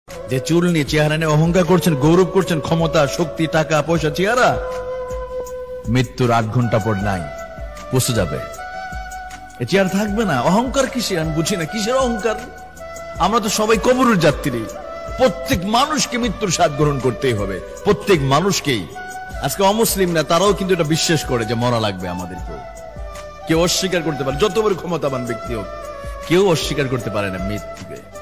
যে চুল নিয়ে চেহারা নিয়ে অহংকার করছেন, গৌরব করছেন, ক্ষমতা, শক্তি, টাকা পয়সা, চেহারা, মৃত্যুর 8 ঘন্টা পর নাই, পৌঁছে যাবে, এ চেহারা থাকবে না। অহংকার কিসে আমি বুঝি না, কিসের অহংকার? আমরা তো সবাই কবরের যাত্রী, প্রত্যেক মানুষকে মৃত্যুর স্বাদ গ্রহণ করতেই হবে, প্রত্যেক মানুষকেই। আজকে অমুসলিম না, তারাও কিন্তু এটা বিশ্বাস করে যে মরা লাগবে আমাদেরকে। কেউ অস্বীকার করতে পারে, যত বড় ক্ষমতাবান ব্যক্তি হোক, কেউ অস্বীকার করতে পারে না মৃত্যুকে।